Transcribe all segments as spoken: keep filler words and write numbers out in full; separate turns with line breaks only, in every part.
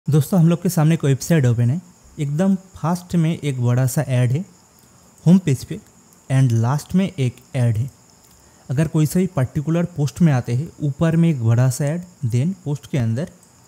दोस्तों हम लोग के सामने एक वेबसाइट ओपन है। एकदम फास्ट में एक बड़ा सा ऐड है होम पेज पे एंड लास्ट में एक ऐड है। अगर कोई सा भी पर्टिकुलर पोस्ट में आते हैं ऊपर में एक बड़ा सा ऐड, देन पोस्ट के अंदर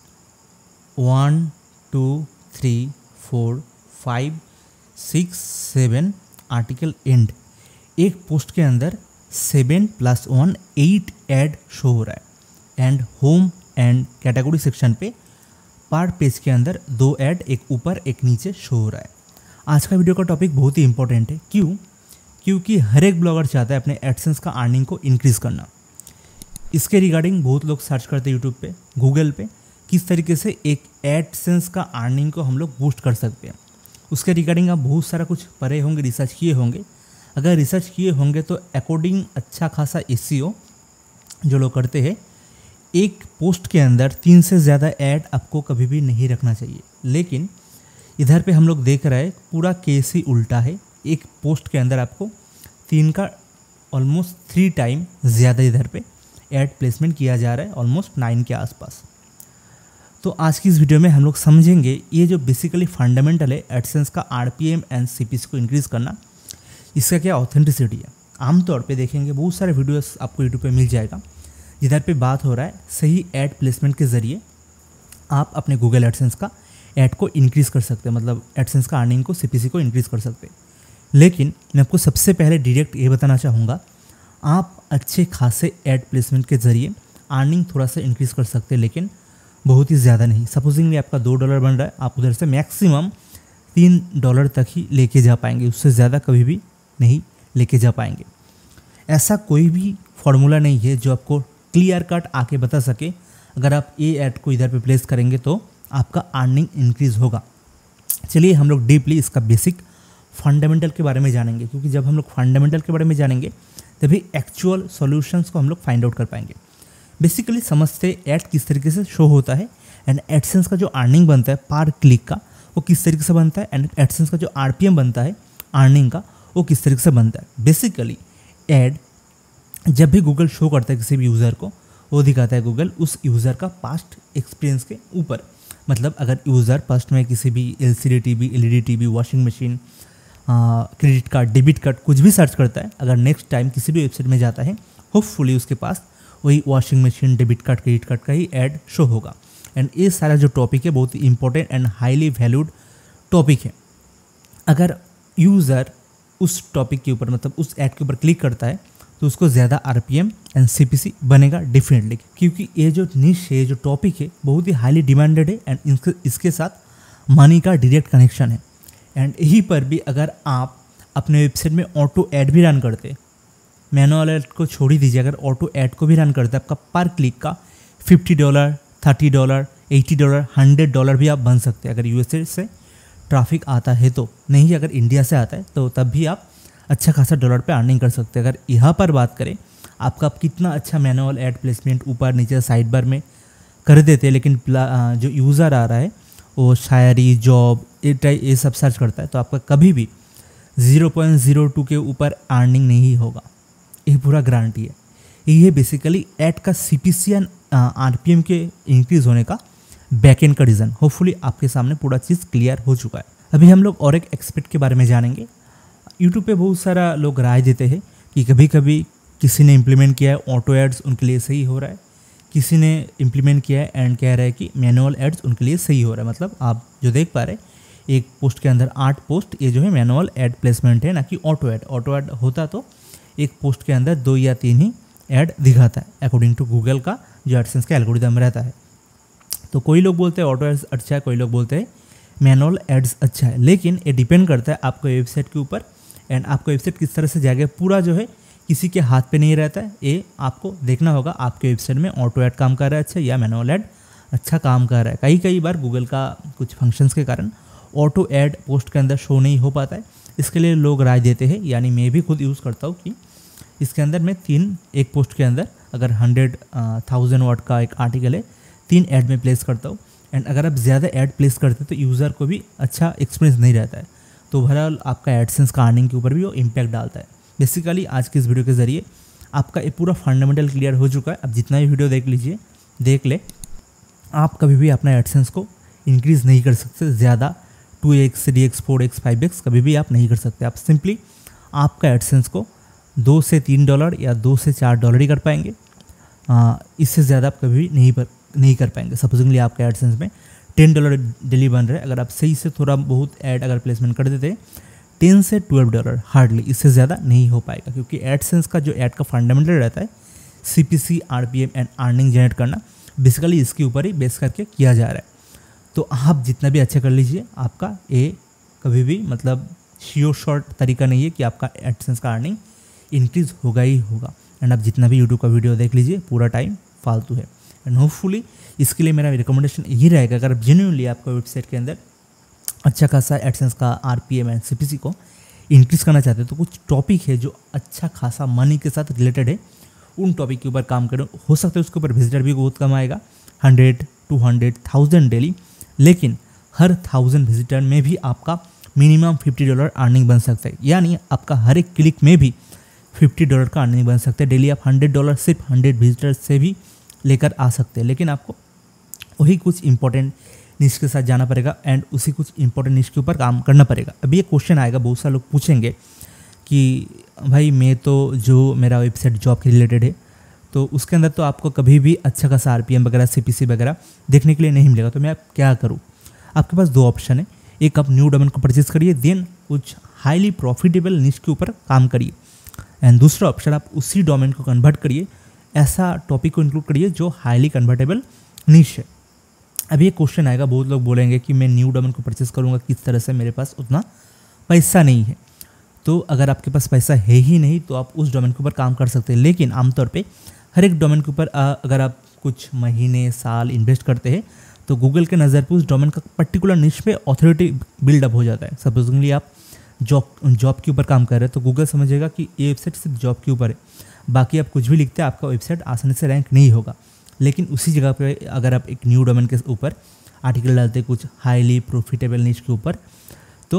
one two three four five six seven article and. एक पोस्ट के अंदर seven plus one eight ad show हो रहा है and home and category section पे पार्ट पेज के अंदर दो ऐड, एक ऊपर एक नीचे शो हो रहा है। आज का वीडियो का टॉपिक बहुत ही इंपॉर्टेंट है। क्यों? क्योंकि हर एक ब्लॉगर चाहता है अपने एडसेंस का अर्निंग को इंक्रीज़ करना। इसके रिगार्डिंग बहुत लोग सर्च करते हैं यूट्यूब पे, गूगल पे, किस तरीके से एक एडसेंस का अर्निंग को हम लोग बूस्ट कर सकते हैं। उसके रिगार्डिंग आप बहुत सारा कुछ पढ़े होंगे, रिसर्च किए होंगे। अगर रिसर्च किए होंगे तो अकॉर्डिंग अच्छा खासा एसईओ जो लोग करते हैं, एक पोस्ट के अंदर तीन से ज़्यादा ऐड आपको कभी भी नहीं रखना चाहिए। लेकिन इधर पे हम लोग देख रहे हैं पूरा केस ही उल्टा है। एक पोस्ट के अंदर आपको तीन का ऑलमोस्ट थ्री टाइम ज़्यादा इधर पे ऐड प्लेसमेंट किया जा रहा है, ऑलमोस्ट नाइन के आसपास। तो आज की इस वीडियो में हम लोग समझेंगे ये जो बेसिकली फंडामेंटल है एडसेंस का आरपीएम एंड सीपीसी को इंक्रीज़ करना, इसका क्या ऑथेंटिसिटी है। आमतौर पे देखेंगे बहुत सारे वीडियोस आपको यूट्यूब पे मिल जाएगा जिधर पे बात हो रहा है सही ऐड प्लेसमेंट के ज़रिए आप अपने गूगल एडसेंस का ऐड को इंक्रीज़ कर सकते हैं, मतलब एडसेंस का अर्निंग को सीपीसी को इंक्रीज़ कर सकते हैं। लेकिन मैं आपको सबसे पहले डायरेक्ट ये बताना चाहूँगा, आप अच्छे खासे ऐड प्लेसमेंट के ज़रिए अर्निंग थोड़ा सा इंक्रीज़ कर सकते हैं, लेकिन बहुत ही ज़्यादा नहीं। सपोजिंगली आपका दो डॉलर बन रहा है, आप उधर से मैक्सिमम तीन डॉलर तक ही लेके जा पाएंगे, उससे ज़्यादा कभी भी नहीं लेके जा पाएंगे। ऐसा कोई भी फॉर्मूला नहीं है जो आपको क्लियर कट आके बता सके अगर आप ये ऐड को इधर पे प्लेस करेंगे तो आपका अर्निंग इंक्रीज़ होगा। चलिए हम लोग डीपली इसका बेसिक फंडामेंटल के बारे में जानेंगे, क्योंकि जब हम लोग फंडामेंटल के बारे में जानेंगे तभी एक्चुअल सॉल्यूशंस को हम लोग फाइंड आउट कर पाएंगे। बेसिकली समझते ऐड किस तरीके से शो होता है एंड एडसेंस का जो अर्निंग बनता है पर क्लिक का वो किस तरीके से बनता है एंड एडसेंस का जो आरपीएम बनता है अर्निंग का वो किस तरीके से बनता है। बेसिकली ऐड जब भी गूगल शो करता है किसी भी यूज़र को, वो दिखाता है गूगल उस यूज़र का पास्ट एक्सपीरियंस के ऊपर। मतलब अगर यूज़र पास्ट में किसी भी LCD TV, LED TV, washing machine, credit card, debit card कुछ भी सर्च करता है, अगर नेक्स्ट टाइम किसी भी वेबसाइट में जाता है होपफुली उसके पास वही washing machine, debit card, credit card का ही ऐड शो होगा। एंड ये सारा जो टॉपिक है बहुत ही important and highly valued topic है। अगर यूज़र उस टॉपिक के ऊपर, मतलब उस ऐड के ऊपर क्लिक करता है तो उसको ज़्यादा आरपीएम एंड सीपीसी बनेगा डेफिनेटली, क्योंकि ये जो निश है, जो टॉपिक है बहुत ही हाईली डिमांडेड है एंड इसके इसके साथ मनी का डायरेक्ट कनेक्शन है। एंड यहीं पर भी अगर आप अपने वेबसाइट में ऑटो ऐड भी रन करते, मैनुअल ऐड को छोड़ ही दीजिए, अगर ऑटो ऐड को भी रन करते आपका पर क्लिक का fifty dollar, thirty dollar, eighty dollar, hundred dollar भी आप बन सकते हैं अगर यूएसए से ट्रैफिक आता है तो। नहीं अगर इंडिया से आता है तो तब भी आप अच्छा खासा डॉलर पे अर्निंग कर सकते हैं। अगर यहाँ पर बात करें आपका आप कितना अच्छा मैनुअल ऐड प्लेसमेंट ऊपर नीचे साइड बार में कर देते हैं, लेकिन जो यूज़र आ रहा है वो शायरी, जॉब, ये ये सब सर्च करता है, तो आपका कभी भी ज़ीरो पॉइंट ज़ीरो टू के ऊपर अर्निंग नहीं होगा। ये पूरा गारंटी है। ये बेसिकली ऐड का सीपीसी एंड आरपीएम के इंक्रीज़ होने का बैकएंड का रीज़न। होपफुली आपके सामने पूरा चीज़ क्लियर हो चुका है। अभी हम लोग और एक एक्सपर्ट के बारे में जानेंगे। यूट्यूब पे बहुत सारा लोग राय देते हैं कि कभी कभी किसी ने इम्प्लीमेंट किया है ऑटो एड्स उनके लिए सही हो रहा है, किसी ने इम्प्लीमेंट किया है एंड कह रहा है कि मैनुअल एड्स उनके लिए सही हो रहा है। मतलब आप जो देख पा रहे हैं एक पोस्ट के अंदर आठ पोस्ट, ये जो है मैनुअल एड प्लेसमेंट है, ना कि ऑटो एड। ऑटो एड होता तो एक पोस्ट के अंदर दो या तीन ही ऐड दिखाता है अकॉर्डिंग टू गूगल का जो एडसेंस का एल्गोरिदम रहता है। तो कोई लोग बोलते हैं ऑटो एड्स अच्छा है, कोई लोग बोलते हैं मैनुअल एड्स अच्छा है। लेकिन ये डिपेंड करता है आपके वेबसाइट के ऊपर एंड आपका वेबसाइट किस तरह से जाएगा। पूरा जो है किसी के हाथ पे नहीं रहता है, ये आपको देखना होगा आपके वेबसाइट में ऑटो ऐड काम कर रहा है अच्छा या मैनुअल ऐड अच्छा काम कर रहा है। कई कई बार गूगल का कुछ फंक्शंस के कारण ऑटो ऐड पोस्ट के अंदर शो नहीं हो पाता है। इसके लिए लोग राय देते हैं, यानी मैं भी खुद यूज़ करता हूँ कि इसके अंदर मैं तीन, एक पोस्ट के अंदर अगर हंड्रेड थाउजेंड वर्ड का एक आर्टिकल है, तीन ऐड में प्लेस करता हूँ। एंड अगर आप ज़्यादा ऐड प्लेस करते तो यूज़र को भी अच्छा एक्सपीरियंस नहीं रहता है, तो ओवरऑल आपका एडसेंस का अर्निंग के ऊपर भी वो इम्पैक्ट डालता है। बेसिकली आज की इस वीडियो के ज़रिए आपका ये पूरा फंडामेंटल क्लियर हो चुका है। अब जितना भी वीडियो देख लीजिए, देख ले, आप कभी भी अपना एडसेंस को इंक्रीज़ नहीं कर सकते ज़्यादा, two X, three X, four X, five X कभी भी आप नहीं कर सकते। आप सिंपली आपका एडसेंस को दो से तीन डॉलर या दो से चार डॉलर ही कर पाएंगे, आ, इससे ज़्यादा आप कभी भी नहीं पर नहीं कर पाएंगे। सपोजिंगली आपका एडसेंस में टेन डॉलर डेली बन रहा है, अगर आप सही से थोड़ा बहुत ऐड अगर प्लेसमेंट कर देते टेन से ट्वेल्व डॉलर हार्डली, इससे ज़्यादा नहीं हो पाएगा, क्योंकि एडसेंस का जो ऐड का फंडामेंटल रहता है CPC, RPM and earning generate करना, बेसिकली इसके ऊपर ही बेस करके किया जा रहा है। तो आप जितना भी अच्छा कर लीजिए, आपका ये कभी भी मतलब श्योर शॉर्ट तरीका नहीं है कि आपका एडसेंस का अर्निंग इंक्रीज़ होगा ही होगा। एंड आप जितना भी यूट्यूब का वीडियो देख लीजिए, पूरा टाइम फालतू है। एंड होपफुली इसके लिए मेरा रिकमेंडेशन यही रहेगा, अगर आप जेन्युइनली आपका वेबसाइट के अंदर अच्छा खासा एडसेंस का आरपीएम एंड सीपीसी को इंक्रीज़ करना चाहते हैं, तो कुछ टॉपिक है जो अच्छा खासा मनी के साथ रिलेटेड है, उन टॉपिक के ऊपर काम करें। हो सकता है उसके ऊपर विजिटर भी बहुत कम आएगा, hundred to hundred thousand daily, लेकिन हर थाउजेंड विजिटर में भी आपका मिनिमम फिफ्टी डॉलर अर्निंग बन सकता है, यानी आपका हर एक क्लिक में भी फिफ्टी डॉलर का अर्निंग बन सकता है। डेली आप हंड्रेड डॉलर सिर्फ हंड्रेड विजिटर से भी लेकर आ सकते हैं, लेकिन आपको वही कुछ इंपॉर्टेंट निश के साथ जाना पड़ेगा एंड उसी कुछ इंपॉर्टेंट निश के ऊपर काम करना पड़ेगा। अभी ये क्वेश्चन आएगा, बहुत सारे लोग पूछेंगे कि भाई मैं तो जो मेरा वेबसाइट जॉब के रिलेटेड है, तो उसके अंदर तो आपको कभी भी अच्छा खासा आरपीएम वगैरह, सीपीसी वगैरह देखने के लिए नहीं मिलेगा, तो मैं आप क्या करूँ? आपके पास दो ऑप्शन है, एक आप न्यू डोमेन को परचेज करिए, देन कुछ हाईली प्रॉफिटेबल निश के ऊपर काम करिए, एंड दूसरा ऑप्शन आप उसी डोमेन को कन्वर्ट करिए, ऐसा टॉपिक को इंक्लूड करिए जो हाईली कन्वर्टेबल निश है। अभी एक क्वेश्चन आएगा, बहुत लोग बोलेंगे कि मैं न्यू डोमेन को परचेस करूँगा किस तरह से, मेरे पास उतना पैसा नहीं है। तो अगर आपके पास पैसा है ही नहीं तो आप उस डोमेन के ऊपर काम कर सकते हैं, लेकिन आमतौर पे हर एक डोमेन के ऊपर अगर आप कुछ महीने साल इन्वेस्ट करते हैं तो गूगल के नज़र पे उस डोमेन का पर्टिकुलर निश पे ऑथोरिटी बिल्डअप हो जाता है। सपोजिंगली आप जॉब जॉब के ऊपर काम कर रहे हैं तो गूगल समझेगा कि ये वेबसाइट सिर्फ जॉब के ऊपर है, बाकी आप कुछ भी लिखते हैं आपका वेबसाइट आसानी से रैंक नहीं होगा। लेकिन उसी जगह पे अगर आप एक न्यू डोमेन के ऊपर आर्टिकल डालते हैं कुछ हाईली प्रॉफिटेबल निश के ऊपर, तो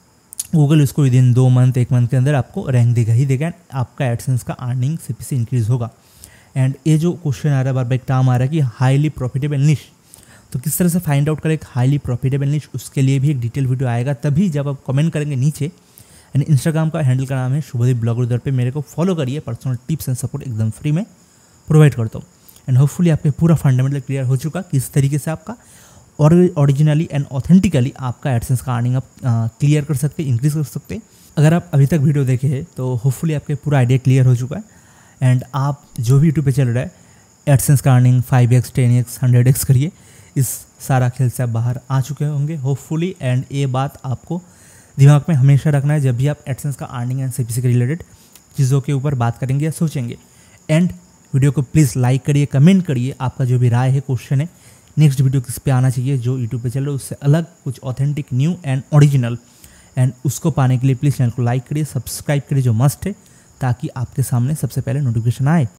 गूगल उसको विद इन दो मंथ एक मंथ के अंदर आपको रैंक देगा ही देगा, आपका एडसेंस का अर्निंग सीपीसी इंक्रीज़ होगा। एंड ये जो क्वेश्चन आ रहा है बार बार, एक टर्म आ रहा है कि हाईली प्रॉफिटेबल निश, तो किस तरह से फाइंड आउट करें एक हाईली प्रॉफिटेबल निश, उसके लिए भी एक डिटेल वीडियो आएगा, तभी जब आप कमेंट करेंगे नीचे। एंड इंस्टाग्राम का हैंडल का नाम है शुभदीप ब्लॉगर, उधर पे मेरे को फॉलो करिए, पर्सनल टिप्स एंड सपोर्ट एकदम फ्री में प्रोवाइड करता हूँ। एंड होपफुली आपके पूरा फंडामेंटल क्लियर हो चुका किस तरीके से आपका और ओरिजिनली एंड ऑथेंटिकली आपका एडसेंस का अर्निंग आप क्लियर कर सकते, इंक्रीज कर सकते। अगर आप अभी तक वीडियो देखे हैं तो होपफुली आपके पूरा आइडिया क्लियर हो चुका है, एंड आप जो भी यूट्यूब पे चल रहा है एडसेंस का earning five X, ten X, hundred X करिए, इस सारा खेल से आप बाहर आ चुके होंगे होपफुली। एंड ये बात आपको दिमाग में हमेशा रखना है जब भी आप एडसेंस का अर्निंग एंड सीपीसी के रिलेटेड चीज़ों के ऊपर बात करेंगे या सोचेंगे। एंड वीडियो को प्लीज़ लाइक करिए, कमेंट करिए, आपका जो भी राय है, क्वेश्चन है, नेक्स्ट वीडियो किस पे आना चाहिए, जो यूट्यूब पे चल रहा है उससे अलग कुछ authentic, new and original, and उसको पाने के लिए प्लीज़ चैनल को लाइक करिए, सब्सक्राइब करिए जो मस्ट है, ताकि आपके सामने सबसे पहले नोटिफिकेशन आए।